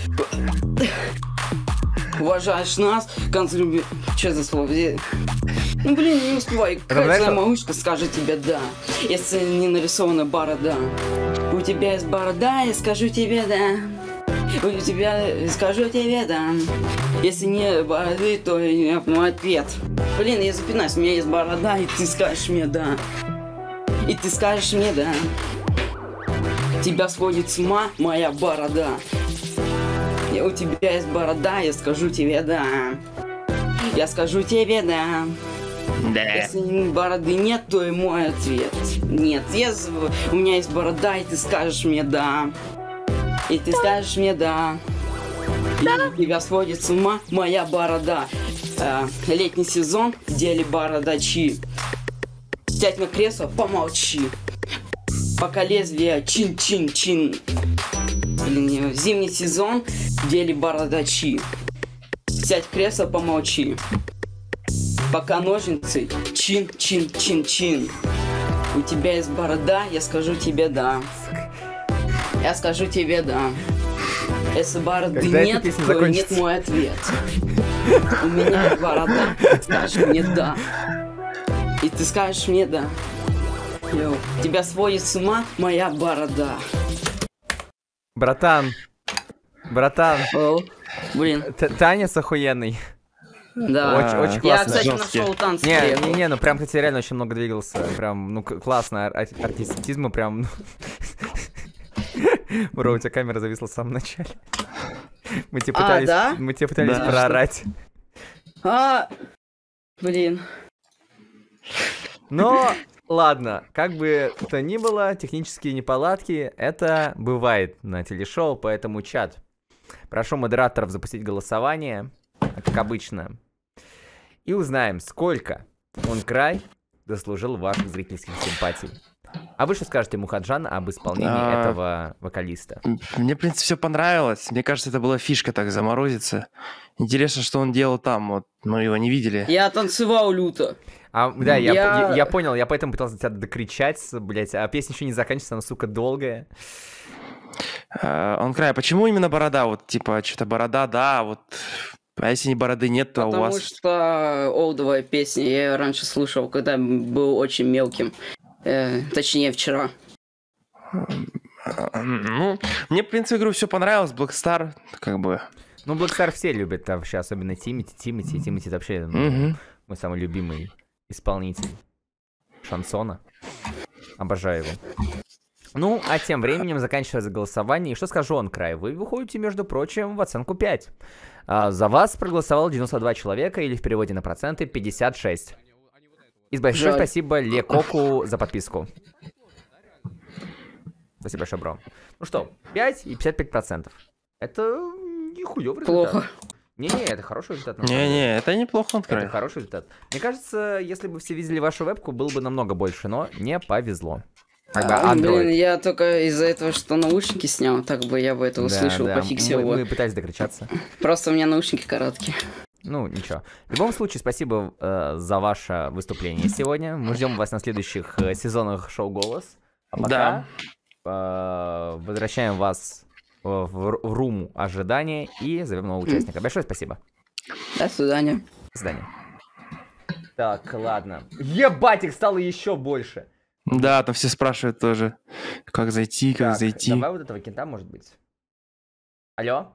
уважаешь нас, концерт... Что за слово? Ну блин, не успевай. знаешь, Какая что? малышка скажет тебе да, если не нарисована борода. У тебя есть борода, я скажу тебе да. У тебя, скажу тебе да. Если не бороды, то мой ответ. Блин, я запинаюсь, у меня есть борода, и ты скажешь мне да. И ты скажешь мне да. Тебя сводит с ума моя борода. У тебя есть борода, я скажу тебе да. Я скажу тебе да. Да. Если бороды нет, то и мой ответ. Нет, у меня есть борода, и ты скажешь мне да. И ты скажешь мне да. И тебя сводит с ума моя борода. Летний сезон, деле бородачи. Сядь на кресло, помолчи. Пока лезвие чин-чин-чин. Блин, зимний сезон, деле бородачи. Сядь в кресло, помолчи. Пока ножницы чин-чин-чин-чин. У тебя есть борода, я скажу тебе да. Я скажу тебе да. Если бороды Когда эта нет, песня то закончится? нет мой ответ. У меня есть борода, скажешь мне да. И ты скажешь мне да. Йоу. Тебя сводит с ума моя борода. Братан, Братан, Блин, танец охуенный. да. Очень Я, классно. кстати, Жёсткий. нашел танцы. Не, ну прям, кстати, реально очень много двигался. Прям, ну, классно, артистизм прям... Бро, у тебя камера зависла в самом начале. Мы тебе пытались, да? мы тебе пытались Да. проорать. Блин. Но, ладно, как бы то ни было, технические неполадки, это бывает на телешоу, поэтому, чат, прошу модераторов запустить голосование, как обычно, и узнаем, сколько Онкрай заслужил ваших зрительских симпатий. А вы что скажете, Мухаджан, об исполнении этого вокалиста? Мне, в принципе, все понравилось. Мне кажется, это была фишка так заморозиться. Интересно, что он делал там. Вот мы его не видели. Я танцевал люто. Да, я понял, я поэтому пытался тебя докричать, блять, а песня еще не заканчивается, она, сука, долгая. Онкрай, почему именно борода? Вот, типа, что-то борода, да, вот. А если не бороды нет, то у Потому вас... что олдовая песня, я ее раньше слушал, когда был очень мелким. Точнее, вчера. Ну, мне, в принципе, говорю, все понравилось. Black Star, как бы... Ну, Black Star все любят, там вообще, особенно Тимати это вообще мой самый любимый исполнитель шансона. Обожаю его. Ну, а тем временем заканчивается голосование. И что скажу, Онкрай? Вы выходите, между прочим, в оценку 5. За вас проголосовало 92 человека, или в переводе на проценты 56. И большое спасибо Лекоку за подписку. Спасибо большое, бро. Ну что, 5 и 55%. Это нихуёвый результат. Плохо. Не-не, это хороший результат. Не-не, это неплохо, Онкрай. Это хороший результат. Мне кажется, если бы все видели вашу вебку, было бы намного больше, но не повезло. Когда Блин, Android. я только из-за этого, что наушники снял, так бы я бы это услышал, пофиксил его. Мы пытались докричаться. Просто у меня наушники короткие. Ну, ничего. В любом случае, спасибо за ваше выступление сегодня. Мы ждем вас на следующих сезонах шоу «Голос». А пока возвращаем вас в рум ожидания и зовем нового участника. Большое спасибо. До свидания. До свидания. Так, ладно. Ебать, их стало еще больше. Да, там все спрашивают тоже, как зайти, как Так, зайти. давай вот этого кента, может быть. Алло?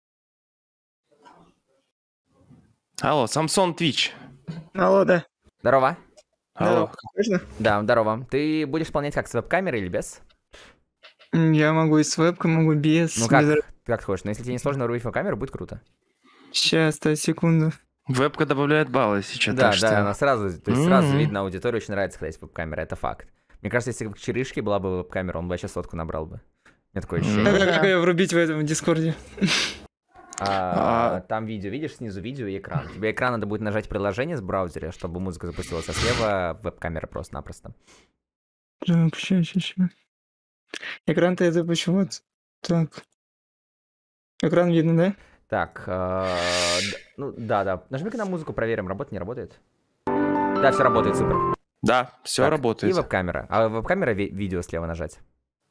Алло, Самсон Twitch. Алло, да. Здорово. Алло. Можно? Да, здорово. Ты будешь исполнять как, с веб-камерой или без? Я могу и с вебкой, могу без. Ну как, ты как хочешь. Но если тебе не сложно рубить веб-камеру, будет круто. Сейчас, секунду. Вебка добавляет баллы сейчас. Да, так что... да, она сразу, то есть сразу видно, аудитории очень нравится, когда есть веб-камера, это факт. Мне кажется, если бы к Чиришке была бы веб-камера, он бы вообще 100 набрал бы. У меня такое ощущение. Как ее врубить в этом Дискорде? Там видео, видишь, снизу видео и экран. Тебе экран надо будет нажать приложение с браузера, чтобы музыка запустилась, а слева веб-камера просто-напросто. Так, сейчас. Экран-то я запущу, вот. Так. Экран видно, да? Так, ну да. Нажми-ка на музыку, проверим, работает, не работает. Да, все работает, супер. Да, все Так, работает. И веб-камера. А веб-камера видео слева нажать.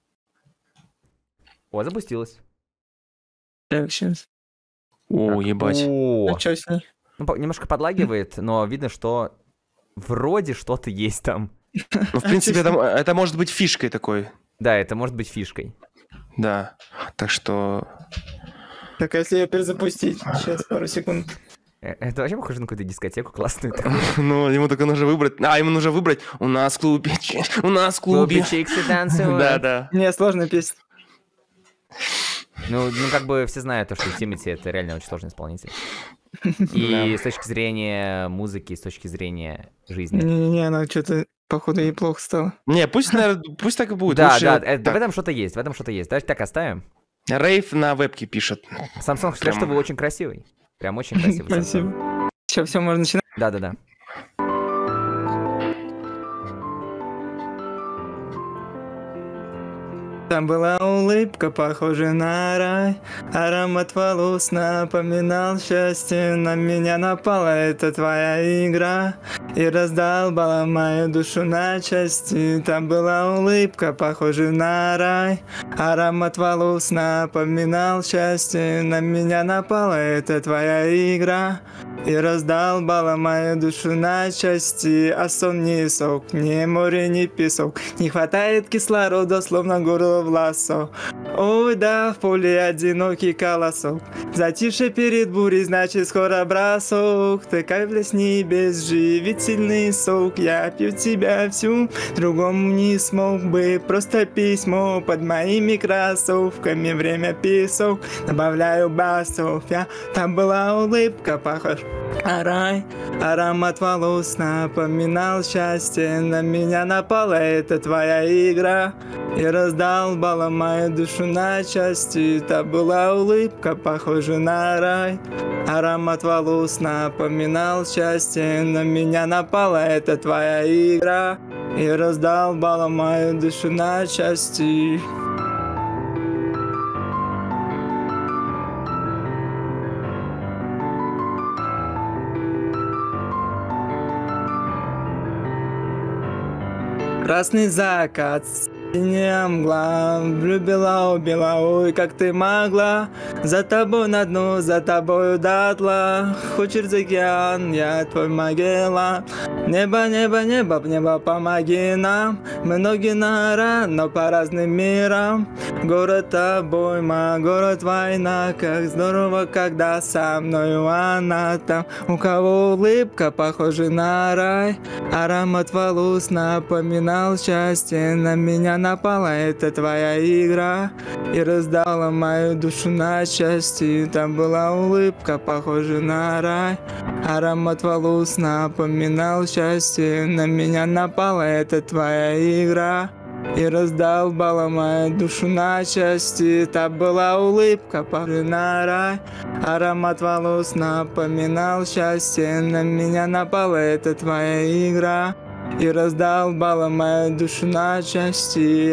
О, запустилась. Так, сейчас. О, ебать. О, А что с ней? ну, немножко подлагивает, но видно, что вроде что-то есть там. Ну, в принципе, это может быть фишкой такой. Да, это может быть фишкой. Да. Так что... Так, а если ее перезапустить? Сейчас, пару секунд. Это вообще похоже на какую-то дискотеку классную. Ну, ему только нужно выбрать. Ему нужно выбрать. У нас в клубе. У нас в клубе. Чиксы танцуют. Да. Не, сложная песня. Ну, как бы все знают, что Тимати это реально очень сложный исполнитель. И с точки зрения музыки, и с точки зрения жизни. Не, она что-то, походу, ей плохо стало. Не, пусть, наверное, пусть так и будет. Да, Лучше да, так. в этом что-то есть, Давайте так оставим. Рейв на вебке пишет. Самсон считает, что вы очень красивый. Прям очень красивый. Спасибо. Сейчас, все, можно начинать. Да. Там была улыбка, похожая на рай. Аромат волос напоминал счастье. На меня напала эта твоя игра и раздолбала мою душу на части. Там была улыбка, похожая на рай. Аромат волос напоминал счастье. На меня напала эта твоя игра и раздолбала мою душу на части. А сон не сок, ни море, ни песок. Не хватает кислорода, словно горло был в лассо. Ой, да, в поле одинокий колосок. Затише перед бурей, значит скоро бросок. Ты как в небес живительный сок. Я пью тебя всю, другому не смог бы. Просто письмо под моими кроссовками. Время песок, добавляю басов. Там была улыбка, похож на рай. Аромат волос напоминал счастье. На меня напала эта твоя игра. И раздолбала мою душу на части. Та была улыбка, похожа на рай. Аромат волос напоминал счастье. На меня напала эта твоя игра. И раздолбала мою душу на части. Красный закат, синяя мгла, влюбила, убила, ой, как ты могла. За тобой на дно, за тобою дотла. Хочешь океан, я твой Магеллан. Небо, небо, небо, небо, помоги нам. Мы ноги на гора, но по разным мирам. Город обойма, город война. Как здорово, когда со мною она там. У кого улыбка похожа на рай. Аромат волос напоминал счастье. На меня напала эта твоя игра. И раздала мою душу на части. Там была улыбка похожа на рай. Аромат волос напоминал счастье. На меня напала эта твоя игра. И раздолбала мою душу на части. Та была улыбка похожа на рай. Аромат волос напоминал счастье. На меня напала эта твоя игра. И раздолбала мою душу на части.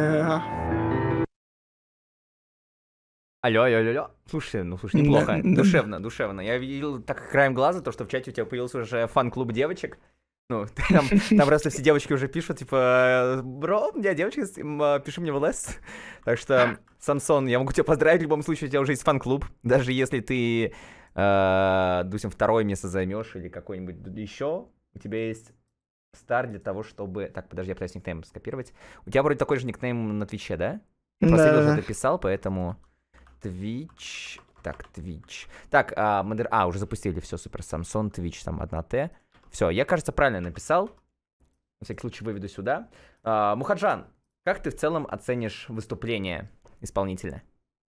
Алло, алло, алло, алло. Слушай, неплохо. Душевно, душевно. Я видел так краем глаза, то, что в чате у тебя появился уже фан-клуб девочек. Ну, там просто все девочки уже пишут, типа, бро, у меня девочка, пиши мне в ЛС. Так что, Самсон, я могу тебя поздравить, в любом случае, у тебя уже есть фан-клуб. Даже если ты, допустим, второе место займешь или какой-нибудь еще, у тебя есть старт для того, чтобы... Так, подожди, я пытаюсь никнейм скопировать. У тебя вроде такой же никнейм на Твиче, да? Просто я уже дописал, поэтому... Twitch. Так, Twitch. Так, уже запустили, все, супер. Самсон, Twitch, там 1Т. Все, я, кажется, правильно написал. На всякий случай выведу сюда. Мухаджан, как ты в целом оценишь выступление исполнителя?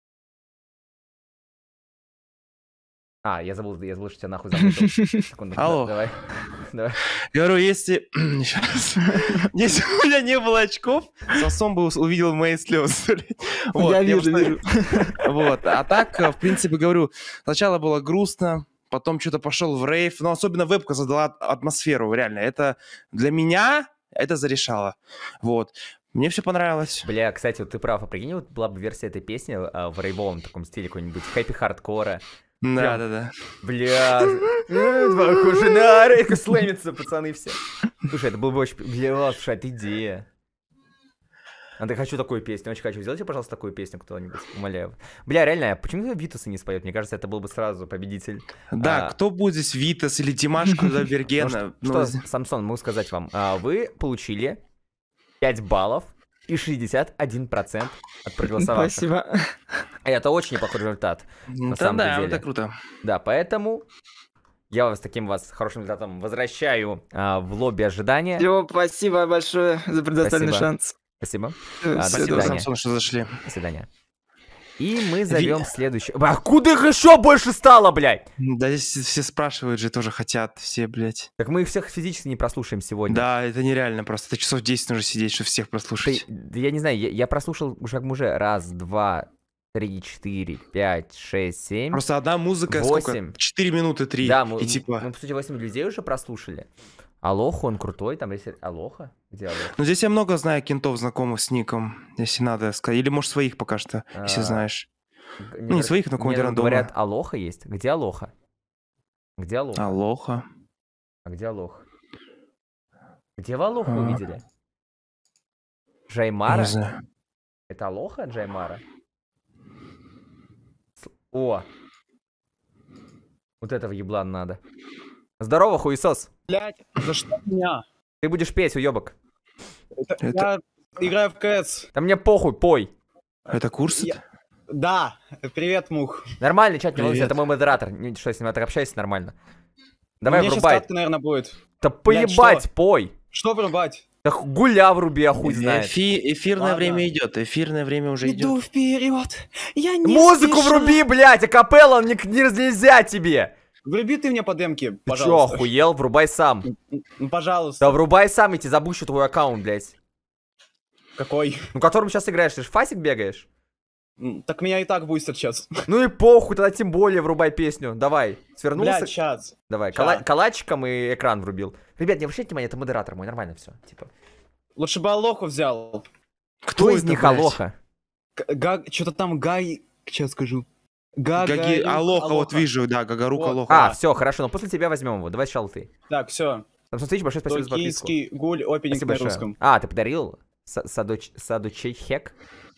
Я забыл, что тебя нахуй запутал. Секунду. Алло. Давай. Говорю, если у меня не было очков, Самсон бы увидел мои слезы. Я вижу. Вот, а так, в принципе, говорю, сначала было грустно, потом что-то пошел в рейв, но особенно вебка задала атмосферу, реально. Это для меня это зарешало. Вот. Мне все понравилось. Бля, кстати, вот ты прав, а прикинь, вот была бы версия этой песни в рейвовом таком стиле, какой-нибудь хэппи-хардкора. Да. Бля, похоже на рейка слэмится, пацаны все. Слушай, это было бы очень... Бля, слушай, это идея. Я хочу такую песню, очень хочу. Сделайте, пожалуйста, такую песню кто-нибудь, умоляю. Бля, реально, почему Витаса не споет? Мне кажется, это был бы сразу победитель. Да, кто будет здесь, Витас или Димаш Кудайбергена? Что, Самсон, могу сказать вам. Вы получили 5 баллов и 61% от проголосовавших. Спасибо. Это очень неплохой результат, на самом деле. Это круто. Да, поэтому я вас таким хорошим результатом возвращаю в лобби ожидания. Все, спасибо большое за предоставленный шанс. Спасибо. До свидания. Самсон, что зашли. До свидания. И мы зовем следующий... Откуда их еще больше стало, блядь? Да здесь все спрашивают же, тоже хотят, все, блядь. Так мы их всех физически не прослушаем сегодня. Да, это нереально просто. Это часов 10 нужно сидеть, чтобы всех прослушать. Я не знаю, я прослушал уже 1, 2, 3, 4, 5, 6, 7. Просто одна музыка 8. Сколько? 4 минуты 3. Да, и типа... мы, по сути, 8 людей уже прослушали. Алоха, он крутой, там есть Алоха. Где Алоха? Ну, здесь я много знаю кентов, знакомых с ником, если надо сказать. Или, может, своих пока что, если знаешь. Ну, не своих, но какого-нибудь рандома. Говорят, Алоха есть. Где Алоха? Где Алоха? Алоха. А где Алоха? Где вы Алоху увидели? Джаймара? Не знаю. Это Алоха, Джаймара? О! Вот этого еблан надо. Здорово, хуесос! Блять, за что меня? Ты будешь петь, уебок. Я Играю в КС. Да мне похуй, пой. Это курс? Да, привет, Мух. Нормально, чат, не волнуйся, Привет. это мой модератор. Что, с ним так общайся нормально. У Давай, меня сейчас врубай. катка, наверное, будет. Да Блядь, поебать, что? пой. Что врубать? Да гуля вруби, а хуй знает. Эфирное Ладно. время идет, эфирное время уже Иду идет. вперед, я не Музыку спеша. вруби, блядь, акапелла нельзя тебе. Вруби ты мне по демке, Ты чё, пожалуйста. охуел? Врубай сам. Ну, пожалуйста. Да врубай сам, я тебе забущу твой аккаунт, блядь. Какой? Ну, которым сейчас играешь, ты же фасик бегаешь? Так меня и так бустят сейчас. Ну и похуй, тогда тем более врубай песню. Давай, свернулся. Блядь, сейчас. Давай, ща. калачиком и экран врубил. Ребят, не обращайте внимания, это модератор мой, нормально все. Типа. Лучше бы Алоху взял. Кто из это, них блядь? Алоха? Что-то там Гай... Сейчас скажу. Алоха, вот вижу, да, Гагарук Алоха. А, все, хорошо, но после тебя возьмем его. Давай сначала ты. Так, все. Там смотрите, большое спасибо за подписку. Токийский гуль, опенинг Спасибо на большое. русском. А, ты подарил Садучей Хек?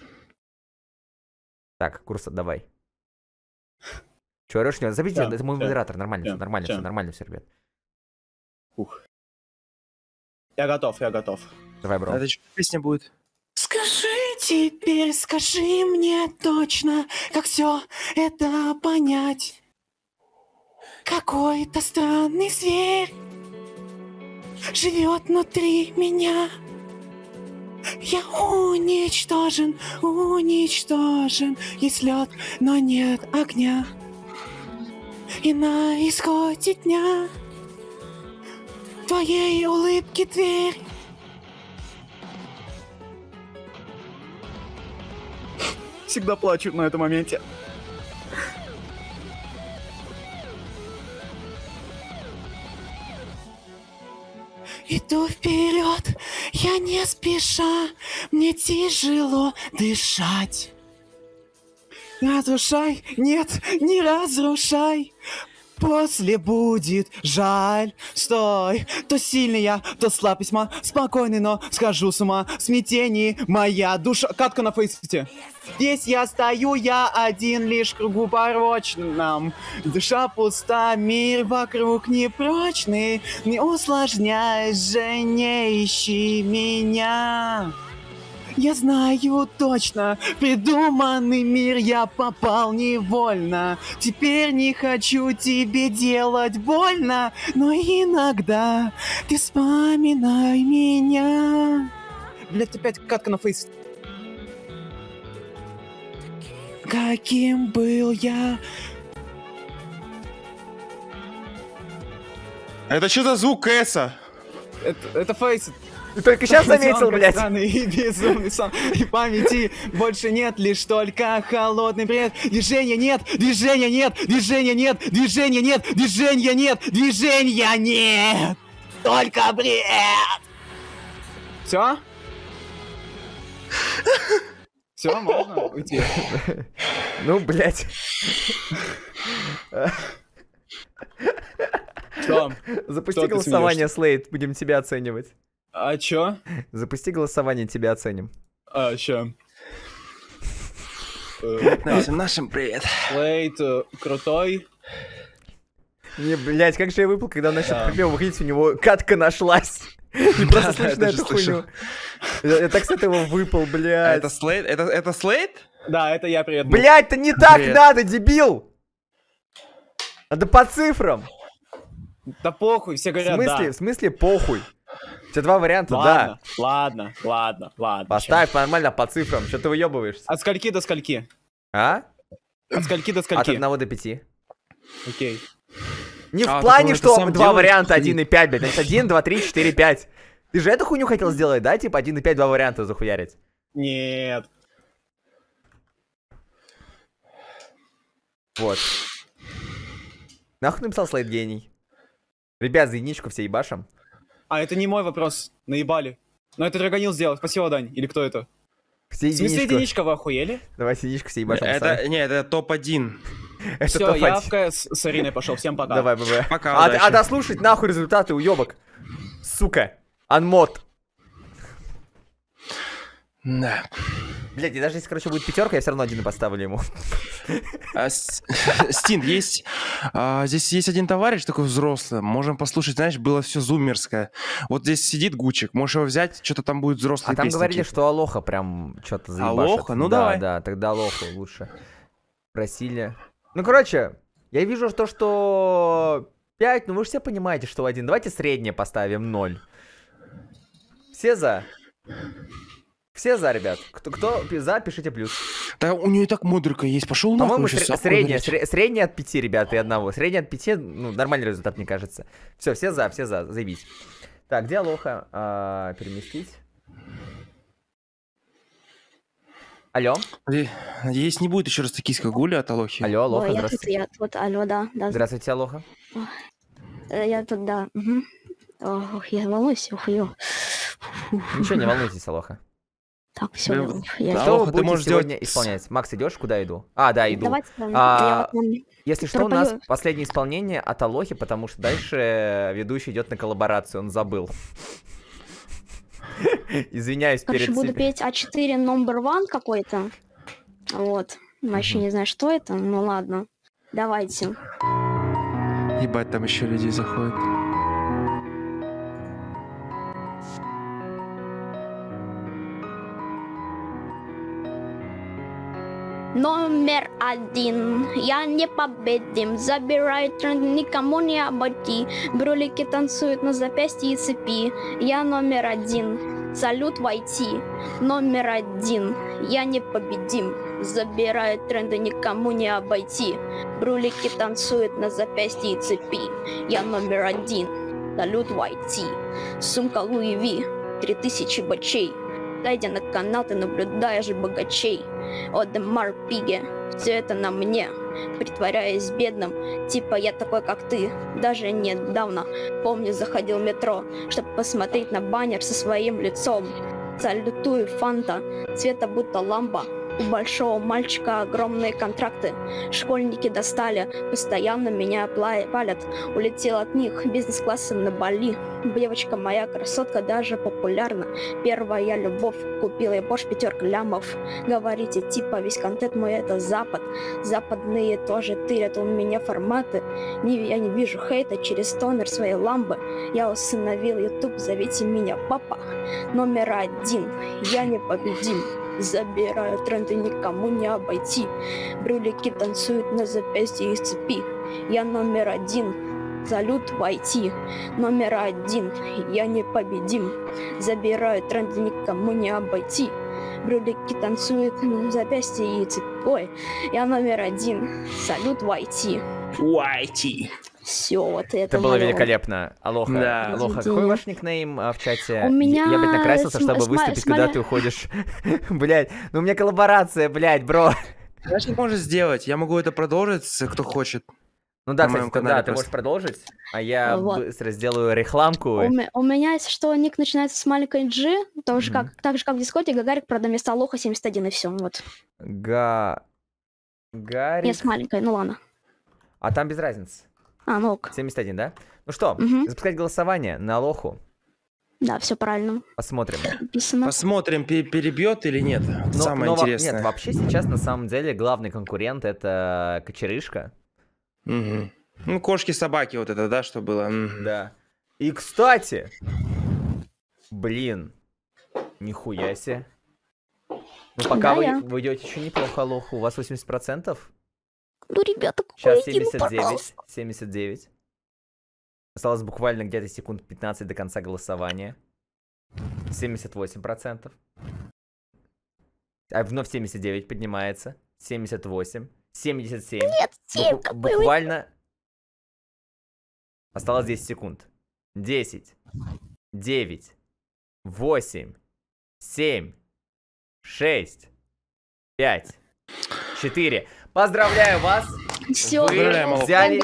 Так, курс давай. Че, орешь? Забейте, Всё, это мой всё, модератор, нормально, всё, все, нормально, всё. все, нормально, все, ребят. Ух. Я готов, я готов. Давай, бро. Это что, песня будет? Скажи теперь, скажи мне точно, как все это понять. Какой-то странный зверь живет внутри меня. Я уничтожен, уничтожен. Есть лед, но нет огня. И на исходе дня твоей улыбки дверь. Всегда плачу на этом моменте. Иду вперед, я не спеша, мне тяжело дышать. Разрушай, нет, не разрушай. После будет жаль. Стой, то сильный я, то слаб весьма. Спокойный, но схожу с ума. В смятении моя душа. Катка на фейсите. Здесь я стою, я один лишь в кругу порочном. Душа пуста, мир вокруг непрочный. Не усложняй же, не ищи меня. Я знаю точно, в придуманный мир я попал невольно. Теперь не хочу тебе делать больно, но иногда ты вспоминай меня. Блять, опять катка на фейс. Каким был я? Это что за звук КСа? Это фейс. Ты только сейчас заметил, блядь. Странный и безумный сон. И памяти больше нет, лишь только холодный бред. Движения нет, движения нет, движения нет, движения нет, движения нет, движения нет. Только бред. Все? Все, можно уйти. Ну, блядь. Что? Запусти Что ты голосование, Слейд, будем тебя оценивать. А чё? Запусти голосование, тебя оценим. А, чё? Нашим привет. Слейд крутой. Не, блядь, как же я выпал, когда он начал припев выходить, у него катка нашлась. И просто слышно эту хуйню. Я так с этого выпал, блядь. Это Слейд? Это Слейд? Да, это я, привет. Блядь, то не так Привет. надо, дебил! Надо по цифрам. Да похуй, все говорят, В смысле похуй? У тебя два варианта, да. да. Ладно. Поставь нормально по цифрам, что ты выебываешься? От скольки до скольки? А? От скольки до От скольки? 1 до 5. Окей. Не в так плане, он это что сам два делает, варианта хуй. 1 и 5, блядь. Значит, 1, 2, 3, 4, 5. Ты же эту хуйню хотел сделать, да? Типа 1 и 5, два варианта захуярить. Нет. Вот. Нахуй написал Слайд гений. Ребят, за единичку все ебашим. А это не мой вопрос. Наебали. Но это Драгонил сделал. Спасибо, Дань. Или кто это? Все В смысле единичку. единичка, вы охуели? Давай единичку все ебашим. Это топ-1. Это Все, топ-1. я в КС с Ариной пошел. Всем пока. Давай, ББ. Пока, удачи. А дослушать нахуй результаты, уебок. Сука. Анмод. Да. Блядь, и даже если, короче, будет пятерка, я все равно 1 поставлю ему. Стин, есть... здесь есть один товарищ такой взрослый. Можем послушать, знаешь, было все зумерское. Вот здесь сидит Гучик, можешь его взять, что-то там будет взрослые А там песни говорили, типа. что Алоха прям что-то заебашит. Алоха? Ну да, давай. Да, тогда Алоху лучше. Просили. Ну, короче, я вижу то, что 5, ну вы же все понимаете, что 1. Давайте среднее поставим 0. Все за? Все за, ребят. Кто за, пишите плюс. Да у нее и так мудрика есть. Пошел нахуй. По-моему, сейчас среднее от 5, ребят, и 1. Среднее от 5, ну, нормальный результат, мне кажется. Все за, заебись. Так, где Алоха? Переместить. Алло? Надеюсь, не будет еще раз токийской гули от Алохи. Алло, Алоха, Ой, здравствуйте. я тут, алло, да. Здравствуйте, Алоха. Я тут, да. Угу. Ох, я волнуюсь, Ничего, не волнуйтесь, Алоха. Так, все, Что вы будете сегодня исполнять? Макс, идешь? Куда иду? Да, иду. Давайте, если что, у нас последнее исполнение от Алохи, потому что дальше ведущий идет на коллаборацию, он забыл. Извиняюсь перед себе. Буду петь А4 номер 1 какой-то. Вот. Вообще не знаю, что это, ну ладно. Давайте. Ебать, там еще людей заходят. Номер 1. Я непобедим. Забирай тренд, никому не обойти. Брюлики танцуют на запястье и цепи. Я номер 1. Салют в IT. Номер 1. Я непобедим. Забирай тренды, никому не обойти. Брюлики танцуют на запястье и цепи. Я номер 1. Салют в IT. Сумка Луи Ви. 3000 бачей. Зайдя на канал, ты наблюдаешь богачей. Одемар Пиге, все это на мне. Притворяясь бедным, типа я такой, как ты. Даже недавно, помню, заходил в метро, чтобы посмотреть на баннер со своим лицом. Салютую фанта, цвета будто ламба. У большого мальчика огромные контракты. Школьники достали, постоянно меня палят. Улетел от них бизнес-классом на Бали. Девочка моя красотка даже популярна. Первая любовь, купила я Bosch 5 лямов. Говорите, типа весь контент мой это Запад. Западные тоже тырят у меня форматы. Я не вижу хейта через тонер своей ламбы. Я усыновил YouTube, зовите меня папа. Номер 1, я непобедим. Забираю тренды, никому не обойти. Брюлики танцуют на запястье из цепи. Я номер 1. Салют в IT. Номер 1. Я непобедим. Забираю тренды, никому не обойти. Брюлики танцуют на запястье и цепи. Ой, я номер 1. Салют в IT. YT. Все, вот это было великолепно. Алоха, да. Алоха, какой ваш никнейм в чате? У меня... Я, блядь, накрасился, чтобы выступить, когда ты уходишь. Блядь, ну у меня коллаборация, блядь, бро. Знаешь, что можешь сделать? Я могу это продолжить, кто хочет. Ну да, кстати, да, ты можешь продолжить, а я быстро сделаю рекламку. У меня, если что, ник начинается с маленькой G, так же, как в Дискорде, Гагарик, правда, вместо Алоха 71, и все, вот. Гарик? Нет, с маленькой, ну ладно. А там без разницы. Ну ок. 71, да? Ну что, запускать голосование на Алоху. Да, все правильно. Посмотрим. Написано. Посмотрим, перебьет или нет. Самое интересное. Нет, вообще сейчас на самом деле главный конкурент это Кочерышка. Угу. Ну, кошки-собаки вот это, да, что было? Да. И, кстати, блин, нихуя себе. Ну, пока вы идете еще неплохо, Алоху. У вас 80%? Ну, ребята, сейчас 79. 79. Осталось буквально где-то секунд 15 до конца голосования. 78%. А вновь 79 поднимается. 78. 77. Нет, 7, буквально. Осталось 10 секунд. 10. 9. 8. 7. 6. 5. 4. Поздравляю вас! Все, вы взяли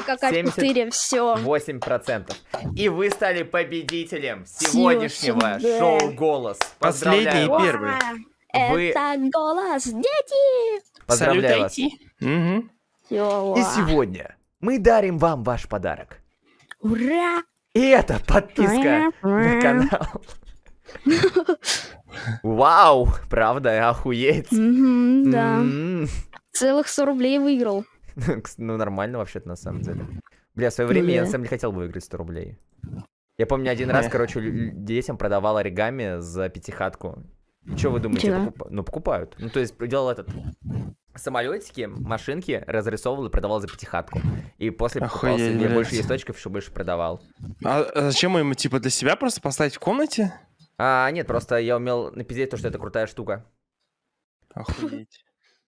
78%. И вы стали победителем сегодняшнего шоу «Голос». Последний и первый. Это «Голос», дети! Поздравляю вас. Угу. И сегодня мы дарим вам ваш подарок. Ура! И это подписка на канал. Вау, правда, охуеть. Да. М. Целых 100 рублей выиграл. Ну, нормально вообще-то, на самом деле. Бля, в свое время я, на Да. самом деле, хотел бы выиграть 100 рублей. Я помню, один раз, короче, детям продавал оригами за пятихатку. Что вы думаете? Чего? Ну, покупают. Ну, то есть, делал этот... Самолетики, машинки разрисовывал и продавал за пятихатку. И после покупал Охуеть, себе блядь. больше листочков, еще больше продавал. А зачем ему, типа, для себя просто поставить в комнате? Нет, просто я умел напиздеть то, что это крутая штука. Охуеть.